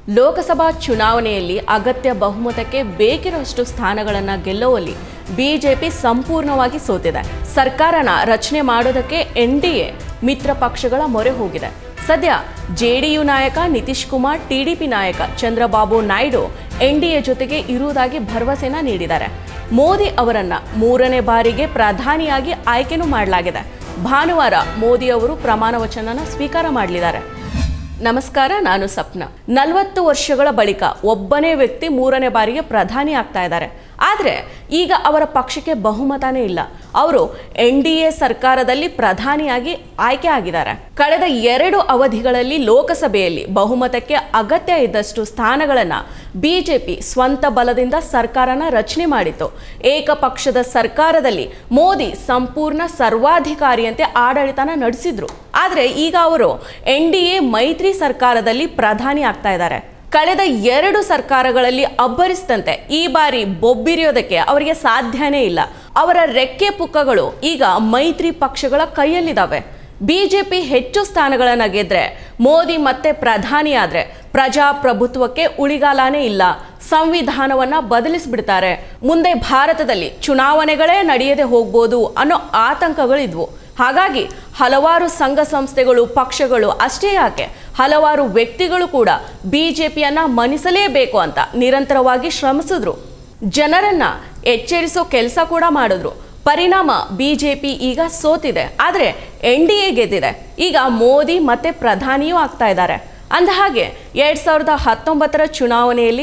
ಲೋಕಸಭಾ ಚುನಾವಣೆಯಲ್ಲಿ ಅಗತ್ಯ ಬಹುಮತಕ್ಕೆ ಬೇಕಿರುವಷ್ಟು ಸ್ಥಾನಗಳನ್ನು ಗೆಲ್ಲುವಲ್ಲಿ ಬಿಜೆಪಿ ಸಂಪೂರ್ಣವಾಗಿ ಸೋತಿದೆ. ಸರ್ಕಾರನ ರಚನೆ ಮಾಡೋದಕ್ಕೆ ಎನ್ಡಿಎ ಮಿತ್ರ ಪಕ್ಷಗಳ ಮೊರೆ ಹೋಗಿದೆ. ಸದ್ಯ ಜೆಡಿಯು ನಾಯಕ ನಿತೀಶ್ ಕುಮಾರ್, ಟಿಡಿಪಿ ನಾಯಕ ಚಂದ್ರಬಾಬು ನಾಯ್ಡು ಎನ್ಡಿಎ ಜೊತೆಗೆ ಇರುವುದಾಗಿ ಭರವಸೆನ ನೀಡಿದ್ದಾರೆ. ಮೋದಿ ಅವರನ್ನ 3ನೇ ಬಾರಿಗೆ ಪ್ರಧಾನಿಯಾಗಿ ಆಯ್ಕೆನೂ ಮಾಡಲಾಗಿದೆ. ಭಾನುವಾರ ಮೋದಿ ಅವರು ಪ್ರಮಾಣ ವಚನನ ಸ್ವೀಕಾರ ಮಾಡಲಿದ್ದಾರೆ. ನಮಸ್ಕಾರ, ನಾನು ಸಪ್ನ. 40 ವರ್ಷಗಳ ಬಳಿಕ ಒಬ್ಬನೇ ವ್ಯಕ್ತಿ 3ನೇ ಬಾರಿಗೆ ಪ್ರಧಾನಿ ಆಗ್ತಾ ಇದ್ದಾರೆ. ಆದರೆ ಈಗ ಅವರ ಪಕ್ಷಕ್ಕೆ ಬಹುಮತನೇ ಇಲ್ಲ. ಅವರು ಎನ್ಡಿಎ ಸರ್ಕಾರದಲ್ಲಿ ಪ್ರಧಾನಿಯಾಗಿ ಆಯ್ಕೆ ಆಗಿದ್ದಾರೆ. ಕಳೆದ 2 ಅವಧಿಗಳಲ್ಲಿ ಲೋಕಸಭೆಯಲ್ಲಿ ಬಹುಮತಕ್ಕೆ ಅಗತ್ಯ ಇದ್ದಷ್ಟು ಸ್ಥಾನಗಳನ್ನು ಬಿಜೆಪಿ ಸ್ವಂತ ಬಲದಿಂದ ಸರ್ಕಾರನ ರಚನೆ ಮಾಡಿತ್ತು. ಏಕಪಕ್ಷದ ಸರ್ಕಾರದಲ್ಲಿ ಮೋದಿ ಸಂಪೂರ್ಣ ಸರ್ವಾಧಿಕಾರಿಯಂತೆ ಆಡಳಿತನ ನಡೆಸಿದ್ರು. ಆದರೆ ಈಗ ಅವರು ಎನ್ಡಿಎ ಮೈತ್ರಿ ಸರ್ಕಾರದಲ್ಲಿ ಪ್ರಧಾನಿ ಆಗ್ತಾ ಇದ್ದಾರೆ. ಕಳೆದ 2 ಸರ್ಕಾರಗಳಲ್ಲಿ ಅಬ್ಬರಿಸಿದಂತೆ ಈ ಬಾರಿ ಬೊಬ್ಬಿರಿಯೋದಕ್ಕೆ ಅವರಿಗೆ ಸಾಧ್ಯನೇ ಇಲ್ಲ. ಅವರ ರೆಕ್ಕೆ ಪುಕ್ಕಗಳು ಈಗ ಮೈತ್ರಿ ಪಕ್ಷಗಳ ಕೈಯಲ್ಲಿದ್ದಾವೆ. ಬಿಜೆಪಿ ಹೆಚ್ಚು ಸ್ಥಾನಗಳನ್ನು ಗೆದ್ರೆ ಮೋದಿ ಮತ್ತೆ ಪ್ರಧಾನಿ ಆದ್ರೆ ಪ್ರಜಾಪ್ರಭುತ್ವಕ್ಕೆ ಉಳಿಗಾಲನೇ ಇಲ್ಲ. ಸಂವಿಧಾನವನ್ನ ಬದಲಿಸಿಬಿಡ್ತಾರೆ. ಮುಂದೆ ಭಾರತದಲ್ಲಿ ಚುನಾವಣೆಗಳೇ ನಡೆಯದೆ ಹೋಗ್ಬೋದು ಅನ್ನೋ ಆತಂಕಗಳಿದ್ವು. ಹಾಗಾಗಿ ಹಲವಾರು ಸಂಘ ಸಂಸ್ಥೆಗಳು, ಪಕ್ಷಗಳು ಅಷ್ಟೇ ಯಾಕೆ ಹಲವಾರು ವ್ಯಕ್ತಿಗಳು ಕೂಡ ಬಿಜೆಪಿಯನ್ನ ಮಣಿಸಲೇಬೇಕು ಅಂತ ನಿರಂತರವಾಗಿ ಶ್ರಮಿಸಿದ್ರು. ಜನರನ್ನ ಎಚ್ಚರಿಸೋ ಕೆಲಸ ಕೂಡ ಮಾಡಿದ್ರು. ಪರಿಣಾಮ ಬಿಜೆಪಿ ಈಗ ಸೋತಿದೆ. ಆದರೆ ಎನ್ಡಿಎ ಗೆದ್ದಿದೆ. ಈಗ ಮೋದಿ ಮತ್ತೆ ಪ್ರಧಾನಿಯೂ ಆಗ್ತಾ ಇದ್ದಾರೆ. ಅಂದಹಾಗೆ 2019ರ ಚುನಾವಣೆಯಲ್ಲಿ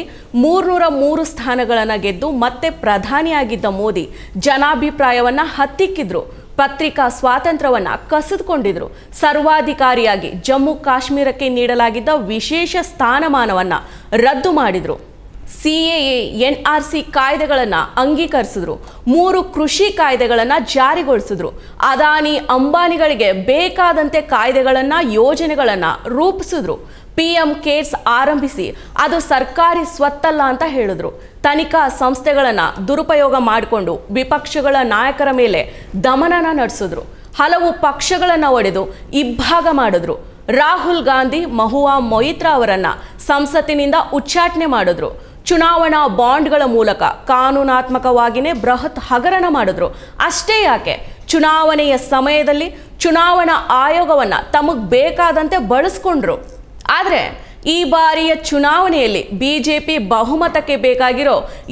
303 ಸ್ಥಾನಗಳನ್ನು ಗೆದ್ದು ಮತ್ತೆ ಪ್ರಧಾನಿಯಾಗಿದ್ದ ಮೋದಿ ಜನಾಭಿಪ್ರಾಯವನ್ನ ಹತ್ತಿಕ್ಕಿದ್ರು. ಪತ್ರಿಕಾ ಸ್ವಾತಂತ್ರ್ಯವನ್ನ ಕಸಿದುಕೊಂಡಿದ್ರು. ಸರ್ವಾಧಿಕಾರಿಯಾಗಿ ಜಮ್ಮು ಕಾಶ್ಮೀರಕ್ಕೆ ನೀಡಲಾಗಿದ್ದ ವಿಶೇಷ ಸ್ಥಾನಮಾನವನ್ನ ರದ್ದು ಮಾಡಿದ್ರು. ಸಿಎಎ, ಎನ್ಆರ್ಸಿ ಕಾಯ್ದೆಗಳನ್ನು ಅಂಗೀಕರಿಸಿದ್ರು. 3 ಕೃಷಿ ಕಾಯ್ದೆಗಳನ್ನು ಜಾರಿಗೊಳಿಸಿದ್ರು. ಅದಾನಿ, ಅಂಬಾನಿಗಳಿಗೆ ಬೇಕಾದಂತೆ ಕಾಯ್ದೆಗಳನ್ನು, ಯೋಜನೆಗಳನ್ನು ರೂಪಿಸಿದ್ರು. PM ಕೇರ್ಸ್ ಆರಂಭಿಸಿ ಅದು ಸರ್ಕಾರಿ ಸ್ವತ್ತಲ್ಲ ಅಂತ ಹೇಳಿದ್ರು. ತನಿಖಾ ಸಂಸ್ಥೆಗಳನ್ನು ದುರುಪಯೋಗ ಮಾಡಿಕೊಂಡು ವಿಪಕ್ಷಗಳ ನಾಯಕರ ಮೇಲೆ ದಮನನ ನಡೆಸಿದ್ರು. ಹಲವು ಪಕ್ಷಗಳನ್ನು ಒಡೆದು ಇಬ್ಬಾಗ ಮಾಡಿದ್ರು. ರಾಹುಲ್ ಗಾಂಧಿ, ಮಹುವಾ ಮೊಯಿತ್ರಾ ಅವರನ್ನ ಸಂಸತ್ತಿನಿಂದ ಉಚ್ಚಾಟನೆ ಮಾಡಿದ್ರು. ಚುನಾವಣಾ ಬಾಂಡ್ಗಳ ಮೂಲಕ ಕಾನೂನಾತ್ಮಕವಾಗಿಯೇ ಬೃಹತ್ ಹಗರಣ ಮಾಡಿದ್ರು. ಅಷ್ಟೇ ಯಾಕೆ ಚುನಾವಣೆಯ ಸಮಯದಲ್ಲಿ ಚುನಾವಣಾ ಆಯೋಗವನ್ನ ತಮಗೆ ಬೇಕಾದಂತೆ ಬಳಸ್ಕೊಂಡ್ರು. ಆದರೆ ಈ ಬಾರಿಯ ಚುನಾವಣೆಯಲ್ಲಿ ಬಿಜೆಪಿ ಬಹುಮತಕ್ಕೆ ಬೇಕಾಗಿರೋ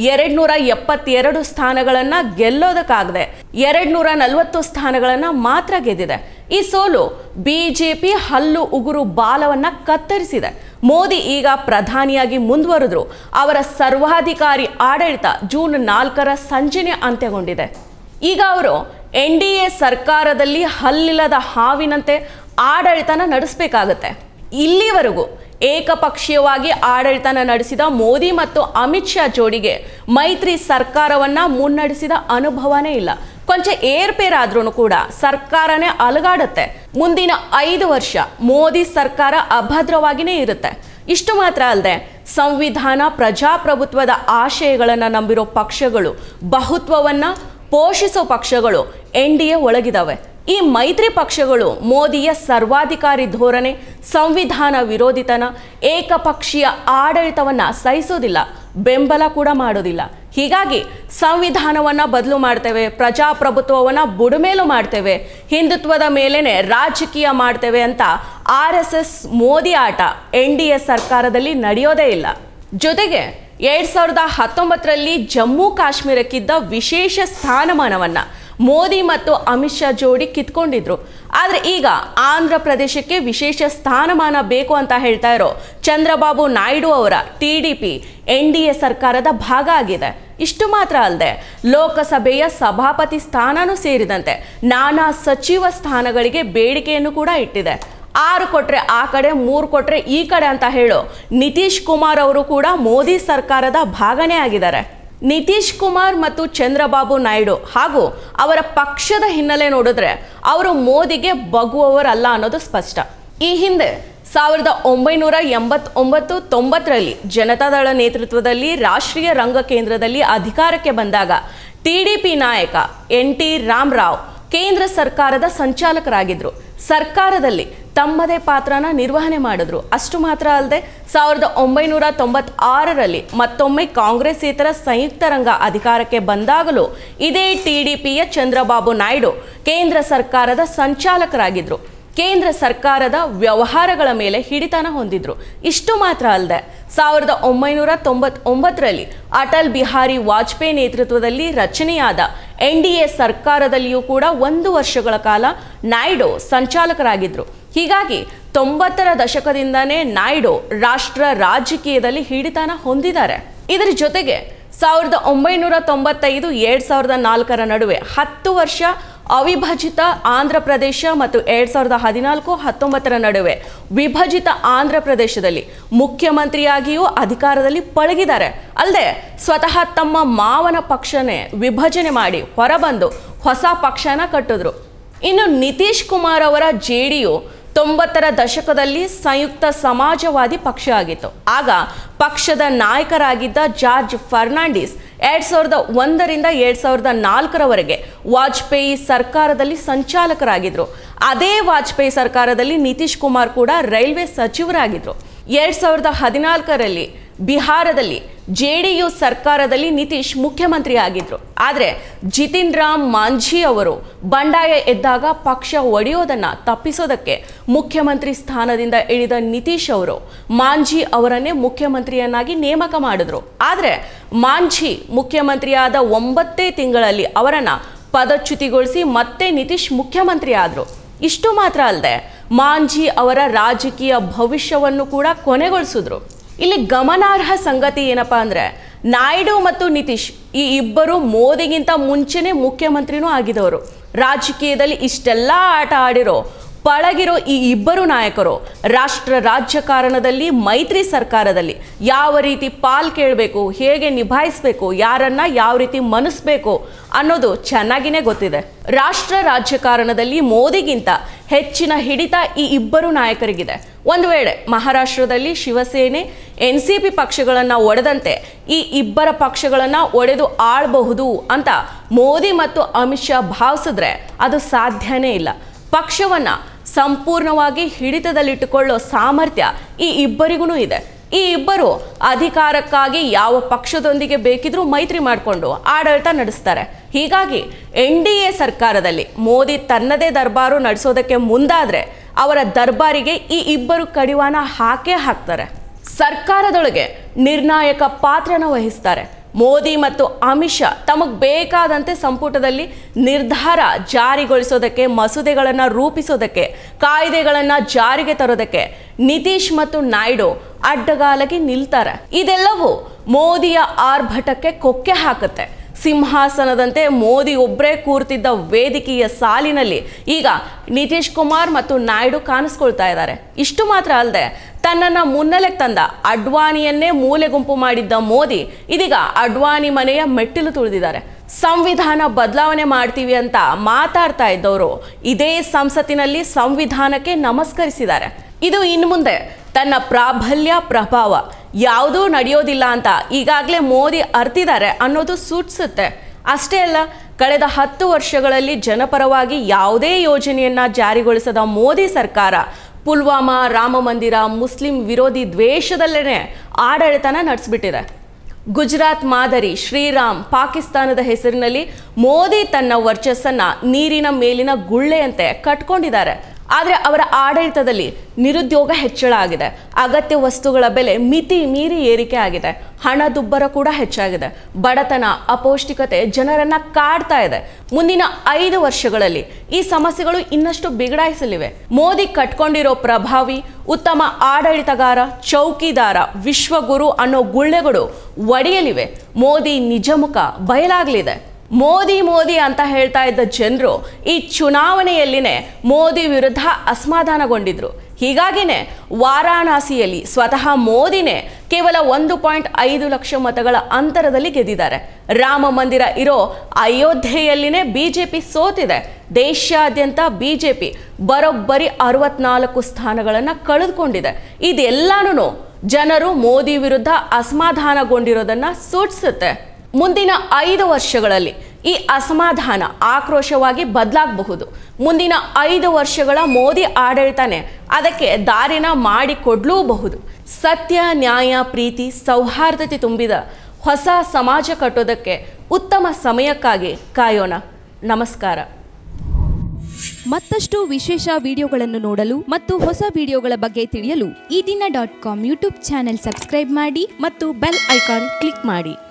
272 ಸ್ಥಾನಗಳನ್ನು ಗೆಲ್ಲೋದಕ್ಕಾಗದೆ 240 ಸ್ಥಾನಗಳನ್ನು ಮಾತ್ರ ಗೆದ್ದಿದೆ. ಈ ಸೋಲು ಬಿಜೆಪಿ ಹಲ್ಲು ಉಗುರು ಬಾಲವನ್ನ ಕತ್ತರಿಸಿದೆ. ಮೋದಿ ಈಗ ಪ್ರಧಾನಿಯಾಗಿ ಮುಂದುವರೆದ್ರು. ಅವರ ಸರ್ವಾಧಿಕಾರಿ ಆಡಳಿತ ಜೂನ್ 4ರ ಸಂಜೆನೆ ಅಂತ್ಯಗೊಂಡಿದೆ. ಈಗ ಅವರು ಎನ್ಡಿಎ ಸರ್ಕಾರದಲ್ಲಿ ಹಲ್ಲಿಲ್ಲದ ಹಾವಿನಂತೆ ಆಡಳಿತನ ನಡೆಸಬೇಕಾಗತ್ತೆ. ಇಲ್ಲಿವರೆಗೂ ಏಕಪಕ್ಷೀಯವಾಗಿ ಆಡಳಿತನ ನಡೆಸಿದ ಮೋದಿ ಮತ್ತು ಅಮಿತ್ ಶಾ ಜೋಡಿಗೆ ಮೈತ್ರಿ ಸರ್ಕಾರವನ್ನ ಮುನ್ನಡೆಸಿದ ಅನುಭವನೇ ಇಲ್ಲ. ಕೊಂಚ ಏರ್ಪೇರಾದ್ರೂ ಕೂಡ ಸರ್ಕಾರನೇ ಅಲುಗಾಡುತ್ತೆ. ಮುಂದಿನ 5 ವರ್ಷ ಮೋದಿ ಸರ್ಕಾರ ಅಭದ್ರವಾಗಿಯೇ ಇರುತ್ತೆ. ಇಷ್ಟು ಮಾತ್ರ ಅಲ್ಲದೆ ಸಂವಿಧಾನ, ಪ್ರಜಾಪ್ರಭುತ್ವದ ಆಶಯಗಳನ್ನು ನಂಬಿರೋ ಪಕ್ಷಗಳು, ಬಹುತ್ವವನ್ನ ಪೋಷಿಸೋ ಪಕ್ಷಗಳು ಎನ್ಡಿಎ ಒಳಗಿದಾವೆ. ಈ ಮೈತ್ರಿ ಪಕ್ಷಗಳು ಮೋದಿಯ ಸರ್ವಾಧಿಕಾರಿ ಧೋರಣೆ, ಸಂವಿಧಾನ ವಿರೋಧಿತನ, ಏಕಪಕ್ಷೀಯ ಆಡಳಿತವನ್ನ ಸಹಿಸೋದಿಲ್ಲ, ಬೆಂಬಲ ಕೂಡ ಮಾಡೋದಿಲ್ಲ. ಹೀಗಾಗಿ ಸಂವಿಧಾನವನ್ನ ಬದಲು ಮಾಡ್ತೇವೆ, ಪ್ರಜಾಪ್ರಭುತ್ವವನ್ನ ಬುಡಮೇಲು ಮಾಡ್ತೇವೆ, ಹಿಂದುತ್ವದ ಮೇಲೇನೆ ರಾಜಕೀಯ ಮಾಡ್ತೇವೆ ಅಂತ RSS ಮೋದಿ ಆಟ ಎನ್ಡಿಎ ಸರ್ಕಾರದಲ್ಲಿ ನಡೆಯೋದೇ ಇಲ್ಲ. ಜೊತೆಗೆ 2019ರಲ್ಲಿ ಜಮ್ಮು ಕಾಶ್ಮೀರಕ್ಕಿದ್ದ ವಿಶೇಷ ಸ್ಥಾನಮಾನವನ್ನ ಮೋದಿ ಮತ್ತು ಅಮಿತ್ ಶಾ ಜೋಡಿ ಕಿತ್ಕೊಂಡಿದ್ರು. ಆದರೆ ಈಗ ಆಂಧ್ರ ಪ್ರದೇಶಕ್ಕೆ ವಿಶೇಷ ಸ್ಥಾನಮಾನ ಬೇಕು ಅಂತ ಹೇಳ್ತಾ ಇರೋ ಚಂದ್ರಬಾಬು ನಾಯ್ಡು ಅವರ ಟಿಡಿಪಿ ಎನ್ಡಿಎ ಸರ್ಕಾರದ ಭಾಗ ಆಗಿದೆ. ಇಷ್ಟು ಮಾತ್ರ ಅಲ್ಲದೆ ಲೋಕಸಭೆಯ ಸಭಾಪತಿ ಸ್ಥಾನನೂ ಸೇರಿದಂತೆ ನಾನಾ ಸಚಿವ ಸ್ಥಾನಗಳಿಗೆ ಬೇಡಿಕೆಯನ್ನು ಕೂಡ ಇಟ್ಟಿದೆ. 6 ಕೊಟ್ರೆ ಆ ಕಡೆ, 3 ಕೊಟ್ರೆ ಈ ಕಡೆ ಅಂತ ಹೇಳೋ ನಿತೀಶ್ ಕುಮಾರ್ ಅವರು ಕೂಡ ಮೋದಿ ಸರ್ಕಾರದ ಭಾಗನೇ ಆಗಿದ್ದಾರೆ. ನಿತೀಶ್ ಕುಮಾರ್ ಮತ್ತು ಚಂದ್ರಬಾಬು ನಾಯ್ಡು ಹಾಗೂ ಅವರ ಪಕ್ಷದ ಹಿನ್ನೆಲೆ ನೋಡಿದ್ರೆ ಅವರು ಮೋದಿಗೆ ಬಗ್ಗುವವರಲ್ಲ ಅನ್ನೋದು ಸ್ಪಷ್ಟ. ಈ ಹಿಂದೆ 1989-90ರಲ್ಲಿ ಜನತಾದಳ ನೇತೃತ್ವದಲ್ಲಿ ರಾಷ್ಟ್ರೀಯ ರಂಗ ಕೇಂದ್ರದಲ್ಲಿ ಅಧಿಕಾರಕ್ಕೆ ಬಂದಾಗ ಟಿಡಿಪಿ ನಾಯಕ NT ರಾಮರಾವ್ ಕೇಂದ್ರ ಸರ್ಕಾರದ ಸಂಚಾಲಕರಾಗಿದ್ದರು. ಸರ್ಕಾರದಲ್ಲಿ ತಮ್ಮದೇ ಪಾತ್ರನ ನಿರ್ವಹಣೆ ಮಾಡಿದ್ರು. ಅಷ್ಟು ಮಾತ್ರ ಅಲ್ಲದೆ 1996ರಲ್ಲಿ ಮತ್ತೊಮ್ಮೆ ಕಾಂಗ್ರೆಸ್ಸೇತರ ಸಂಯುಕ್ತ ರಂಗ ಅಧಿಕಾರಕ್ಕೆ ಬಂದಾಗಲೂ ಇದೇ TDPಯ ಚಂದ್ರಬಾಬು ನಾಯ್ಡು ಕೇಂದ್ರ ಸರ್ಕಾರದ ಸಂಚಾಲಕರಾಗಿದ್ರು. ಕೇಂದ್ರ ಸರ್ಕಾರದ ವ್ಯವಹಾರಗಳ ಮೇಲೆ ಹಿಡಿತನ ಹೊಂದಿದ್ರು. ಇಷ್ಟು ಮಾತ್ರ ಅಲ್ಲದೆ 1999ರಲ್ಲಿ ಅಟಲ್ ಬಿಹಾರಿ ವಾಜಪೇಯಿ ನೇತೃತ್ವದಲ್ಲಿ ರಚನೆಯಾದ NDA ಸರ್ಕಾರದಲ್ಲಿಯೂ ಕೂಡ 1 ವರ್ಷಗಳ ಕಾಲ ನಾಯ್ಡು ಸಂಚಾಲಕರಾಗಿದ್ರು. ಹೀಗಾಗಿ 90ರ ದಶಕದಿಂದನೇ ನಾಯ್ಡು ರಾಷ್ಟ್ರ ರಾಜಕೀಯದಲ್ಲಿ ಹಿಡಿತನ ಹೊಂದಿದ್ದಾರೆ. ಇದರ ಜೊತೆಗೆ 1995-2004ರ ನಡುವೆ 10 ವರ್ಷ ಅವಿಭಜಿತ ಆಂಧ್ರ ಪ್ರದೇಶ ಮತ್ತು 2014-19ರ ನಡುವೆ ವಿಭಜಿತ ಆಂಧ್ರ ಪ್ರದೇಶದಲ್ಲಿ ಮುಖ್ಯಮಂತ್ರಿಯಾಗಿಯೂ ಅಧಿಕಾರದಲ್ಲಿ ಪಳಗಿದ್ದಾರೆ. ಅಲ್ಲದೆ ಸ್ವತಃ ತಮ್ಮ ಮಾವನ ಪಕ್ಷನೇ ವಿಭಜನೆ ಮಾಡಿ ಹೊರಬಂದು ಹೊಸ ಪಕ್ಷನ ಕಟ್ಟಿದ್ರು. ಇನ್ನು ನಿತೀಶ್ ಕುಮಾರ್ ಅವರ JDU 90ರ ದಶಕದಲ್ಲಿ ಸಂಯುಕ್ತ ಸಮಾಜವಾದಿ ಪಕ್ಷ ಆಗಿತ್ತು. ಆಗ ಪಕ್ಷದ ನಾಯಕರಾಗಿದ್ದ ಜಾರ್ಜ್ ಫರ್ನಾಂಡಿಸ್ 2001ರಿಂದ 2004ರವರೆಗೆ ವಾಜಪೇಯಿ ಸರ್ಕಾರದಲ್ಲಿ ಸಂಚಾಲಕರಾಗಿದ್ದರು. ಅದೇ ವಾಜಪೇಯಿ ಸರ್ಕಾರದಲ್ಲಿ ನಿತೀಶ್ ಕುಮಾರ್ ಕೂಡ ರೈಲ್ವೆ ಸಚಿವರಾಗಿದ್ದರು. 2014ರಲ್ಲಿ ಬಿಹಾರದಲ್ಲಿ JDU ಸರ್ಕಾರದಲ್ಲಿ ನಿತೀಶ್ ಮುಖ್ಯಮಂತ್ರಿ ಆಗಿದ್ರು. ಆದರೆ ಜಿತಿನ್ ರಾಮ್ ಮಾಂಝಿ ಅವರು ಬಂಡಾಯ ಎದ್ದಾಗ ಪಕ್ಷ ಒಡೆಯೋದನ್ನು ತಪ್ಪಿಸೋದಕ್ಕೆ ಮುಖ್ಯಮಂತ್ರಿ ಸ್ಥಾನದಿಂದ ಇಳಿದ ನಿತೀಶ್ ಅವರು ಮಾಂಝಿ ಅವರನ್ನೇ ಮುಖ್ಯಮಂತ್ರಿಯನ್ನಾಗಿ ನೇಮಕ ಮಾಡಿದ್ರು. ಆದರೆ ಮಾಂಝಿ ಮುಖ್ಯಮಂತ್ರಿಯಾದ 9 ತಿಂಗಳಲ್ಲಿ ಅವರನ್ನು ಪದಚ್ಯುತಿಗೊಳಿಸಿ ಮತ್ತೆ ನಿತೀಶ್ ಮುಖ್ಯಮಂತ್ರಿ ಆದರು. ಇಷ್ಟು ಮಾತ್ರ ಅಲ್ಲದೆ ಮಾಂಝಿ ಅವರ ರಾಜಕೀಯ ಭವಿಷ್ಯವನ್ನು ಕೂಡ ಕೊನೆಗೊಳಿಸಿದ್ರು. ಇಲ್ಲಿ ಗಮನಾರ್ಹ ಸಂಗತಿ ಏನಪ್ಪಾ ಅಂದರೆ, ನಾಯ್ಡು ಮತ್ತು ನಿತೀಶ್ ಈ ಇಬ್ಬರು ಮೋದಿಗಿಂತ ಮುಂಚೆನೇ ಮುಖ್ಯಮಂತ್ರಿನೂ ಆಗಿದವರು. ರಾಜಕೀಯದಲ್ಲಿ ಇಷ್ಟೆಲ್ಲ ಆಟ ಆಡಿರೋ ಪಳಗಿರೋ ಈ ಇಬ್ಬರು ನಾಯಕರು ರಾಷ್ಟ್ರ ರಾಜಕಾರಣದಲ್ಲಿ ಮೈತ್ರಿ ಸರ್ಕಾರದಲ್ಲಿ ಯಾವ ರೀತಿ ಪಾಲ್ ಕೇಳಬೇಕು, ಹೇಗೆ ನಿಭಾಯಿಸಬೇಕು, ಯಾರನ್ನ ಯಾವ ರೀತಿ ಮನಿಸ್ಬೇಕು ಅನ್ನೋದು ಚೆನ್ನಾಗಿನೇ ಗೊತ್ತಿದೆ. ರಾಷ್ಟ್ರ ರಾಜಕಾರಣದಲ್ಲಿ ಮೋದಿಗಿಂತ ಹೆಚ್ಚಿನ ಹಿಡಿತ ಈ ಇಬ್ಬರು ನಾಯಕರಿಗಿದೆ. ಒಂದು ವೇಳೆ ಮಹಾರಾಷ್ಟ್ರದಲ್ಲಿ ಶಿವಸೇನೆ NCP ಪಕ್ಷಗಳನ್ನು ಒಡೆದಂತೆ ಈ ಇಬ್ಬರ ಪಕ್ಷಗಳನ್ನು ಒಡೆದು ಆಳಬಹುದು ಅಂತ ಮೋದಿ ಮತ್ತು ಅಮಿತ್ ಶಾ ಭಾವಿಸಿದ್ರೆ ಅದು ಸಾಧ್ಯನೇ ಇಲ್ಲ. ಪಕ್ಷವನ್ನು ಸಂಪೂರ್ಣವಾಗಿ ಹಿಡಿತದಲ್ಲಿಟ್ಟುಕೊಳ್ಳೋ ಸಾಮರ್ಥ್ಯ ಈ ಇಬ್ಬರಿಗೂ ಇದೆ. ಈ ಇಬ್ಬರು ಅಧಿಕಾರಕ್ಕಾಗಿ ಯಾವ ಪಕ್ಷದೊಂದಿಗೆ ಬೇಕಿದ್ರೂ ಮೈತ್ರಿ ಮಾಡಿಕೊಂಡು ಆಡಳಿತ ನಡೆಸ್ತಾರೆ. ಹೀಗಾಗಿ NDA ಸರ್ಕಾರದಲ್ಲಿ ಮೋದಿ ತನ್ನದೇ ದರ್ಬಾರು ನಡೆಸೋದಕ್ಕೆ ಮುಂದಾದರೆ ಅವರ ದರ್ಬಾರಿಗೆ ಈ ಇಬ್ಬರು ಕಡಿವಾಣ ಹಾಕೇ ಹಾಕ್ತಾರೆ. ಸರ್ಕಾರದೊಳಗೆ ನಿರ್ಣಾಯಕ ಪಾತ್ರನ ವಹಿಸ್ತಾರೆ. ಮೋದಿ ಮತ್ತು ಅಮಿತ್ ಶಾ ತಮಗೆ ಬೇಕಾದಂತೆ ಸಂಪುಟದಲ್ಲಿ ನಿರ್ಧಾರ ಜಾರಿಗೊಳಿಸೋದಕ್ಕೆ, ಮಸೂದೆಗಳನ್ನು ರೂಪಿಸೋದಕ್ಕೆ, ಕಾಯ್ದೆಗಳನ್ನು ಜಾರಿಗೆ ತರೋದಕ್ಕೆ ನಿತೀಶ್ ಮತ್ತು ನಾಯ್ಡು ಅಡ್ಡಗಾಲಗಿ ನಿಲ್ತಾರೆ. ಇದೆಲ್ಲವೂ ಮೋದಿಯ ಆರ್ಭಟಕ್ಕೆ ಕೊಕ್ಕೆ ಹಾಕುತ್ತೆ. ಸಿಂಹಾಸನದಂತೆ ಮೋದಿ ಒಬ್ಬರೇ ಕೂರ್ತಿದ್ದ ವೇದಿಕೆಯ ಸಾಲಿನಲ್ಲಿ ಈಗ ನಿತೀಶ್ ಕುಮಾರ್ ಮತ್ತು ನಾಯ್ಡು ಕಾಣಿಸ್ಕೊಳ್ತಾ ಇದ್ದಾರೆ. ಇಷ್ಟು ಮಾತ್ರ ಅಲ್ಲದೆ ತನ್ನನ್ನು ಮುನ್ನೆಲೆಗೆ ತಂದ ಅಡ್ವಾಣಿಯನ್ನೇ ಮೂಲೆ ಗುಂಪು ಮಾಡಿದ್ದ ಮೋದಿ ಇದೀಗ ಅಡ್ವಾಣಿ ಮನೆಯ ಮೆಟ್ಟಿಲು ತುಳಿದಿದ್ದಾರೆ. ಸಂವಿಧಾನ ಬದಲಾವಣೆ ಮಾಡ್ತೀವಿ ಅಂತ ಮಾತಾಡ್ತಾ ಇದ್ದವರು ಇದೇ ಸಂಸತ್ತಿನಲ್ಲಿ ಸಂವಿಧಾನಕ್ಕೆ ನಮಸ್ಕರಿಸಿದ್ದಾರೆ. ಇದು ಇನ್ನು ಮುಂದೆ ತನ್ನ ಪ್ರಾಬಲ್ಯ ಪ್ರಭಾವ ಯಾವುದೂ ನಡೆಯೋದಿಲ್ಲ ಅಂತ ಈಗಾಗಲೇ ಮೋದಿ ಅರ್ತಿದ್ದಾರೆ ಅನ್ನೋದು ಸೂಚಿಸುತ್ತೆ. ಅಷ್ಟೇ ಅಲ್ಲ, ಕಳೆದ 10 ವರ್ಷಗಳಲ್ಲಿ ಜನಪರವಾಗಿ ಯಾವುದೇ ಯೋಜನೆಯನ್ನು ಜಾರಿಗೊಳಿಸದ ಮೋದಿ ಸರ್ಕಾರ ಪುಲ್ವಾಮಾ, ರಾಮ ಮಂದಿರ, ಮುಸ್ಲಿಂ ವಿರೋಧಿ ದ್ವೇಷದಲ್ಲೇ ಆಡಳಿತನ ನಡೆಸಿಬಿಟ್ಟಿದೆ. ಗುಜರಾತ್ ಮಾದರಿ, ಶ್ರೀರಾಮ್, ಪಾಕಿಸ್ತಾನದ ಹೆಸರಿನಲ್ಲಿ ಮೋದಿ ತನ್ನ ವರ್ಚಸ್ಸನ್ನು ನೀರಿನ ಮೇಲಿನ ಗುಳ್ಳೆಯಂತೆ ಕಟ್ಕೊಂಡಿದ್ದಾರೆ. ಆದರೆ ಅವರ ಆಡಳಿತದಲ್ಲಿ ನಿರುದ್ಯೋಗ ಹೆಚ್ಚಳ ಆಗಿದೆ. ಅಗತ್ಯ ವಸ್ತುಗಳ ಬೆಲೆ ಮಿತಿ ಮೀರಿ ಏರಿಕೆ ಆಗಿದೆ. ಹಣದುಬ್ಬರ ಕೂಡ ಹೆಚ್ಚಾಗಿದೆ. ಬಡತನ, ಅಪೌಷ್ಟಿಕತೆ ಜನರನ್ನ ಕಾಡ್ತಾ ಇದೆ. ಮುಂದಿನ 5 ವರ್ಷಗಳಲ್ಲಿ ಈ ಸಮಸ್ಯೆಗಳು ಇನ್ನಷ್ಟು ಬಿಗಡಾಯಿಸಲಿವೆ. ಮೋದಿ ಕಟ್ಕೊಂಡಿರೋ ಪ್ರಭಾವಿ, ಉತ್ತಮ ಆಡಳಿತಗಾರ, ಚೌಕಿದಾರ, ವಿಶ್ವಗುರು ಅನ್ನೋ ಗುಳ್ಳೆಗಳು ಒಡೆಯಲಿವೆ. ಮೋದಿ ನಿಜಮುಖ ಬಯಲಾಗಲಿದೆ. ಮೋದಿ ಮೋದಿ ಅಂತ ಹೇಳ್ತಾ ಇದ್ದ ಜನರು ಈ ಚುನಾವಣೆಯಲ್ಲಿನೇ ಮೋದಿ ವಿರುದ್ಧ ಅಸಮಾಧಾನಗೊಂಡಿದ್ರು. ಹೀಗಾಗಿನೇ ವಾರಾಣಸಿಯಲ್ಲಿ ಸ್ವತಃ ಮೋದಿನೇ ಕೇವಲ 1.5 ಲಕ್ಷ ಮತಗಳ ಅಂತರದಲ್ಲಿ ಗೆದ್ದಿದ್ದಾರೆ. ರಾಮ ಮಂದಿರ ಇರೋ ಅಯೋಧ್ಯೆಯಲ್ಲಿನೇ ಬಿಜೆಪಿ ಸೋತಿದೆ. ದೇಶಾದ್ಯಂತ ಬಿಜೆಪಿ ಬರೋಬ್ಬರಿ 64 ಸ್ಥಾನಗಳನ್ನು ಕಳೆದುಕೊಂಡಿದೆ. ಇದೆಲ್ಲಾನು ಜನರು ಮೋದಿ ವಿರುದ್ಧ ಅಸಮಾಧಾನಗೊಂಡಿರೋದನ್ನ ಸೂಚಿಸುತ್ತೆ. ಮುಂದಿನ 5 ವರ್ಷಗಳಲ್ಲಿ ಈ ಅಸಮಾಧಾನ ಆಕ್ರೋಶವಾಗಿ ಬದಲಾಗಬಹುದು. ಮುಂದಿನ 5 ವರ್ಷಗಳ ಮೋದಿ ಆಡಳಿತನೇ ಅದಕ್ಕೆ ದಾರಿನ ಮಾಡಿಕೊಡ್ಲೂಬಹುದು. ಸತ್ಯ, ನ್ಯಾಯ, ಪ್ರೀತಿ, ಸೌಹಾರ್ದತೆ ತುಂಬಿದ ಹೊಸ ಸಮಾಜ ಕಟ್ಟೋದಕ್ಕೆ ಉತ್ತಮ ಸಮಯಕ್ಕಾಗಿ ಕಾಯೋಣ. ನಮಸ್ಕಾರ. ಮತ್ತಷ್ಟು ವಿಶೇಷ ವಿಡಿಯೋಗಳನ್ನು ನೋಡಲು ಮತ್ತು ಹೊಸ ವಿಡಿಯೋಗಳ ಬಗ್ಗೆ ತಿಳಿಯಲು ಈ ದಿನ .com ಯೂಟ್ಯೂಬ್ ಚಾನೆಲ್ ಸಬ್ಸ್ಕ್ರೈಬ್ ಮಾಡಿ ಮತ್ತು ಬೆಲ್ ಐಕಾನ್ ಕ್ಲಿಕ್ ಮಾಡಿ.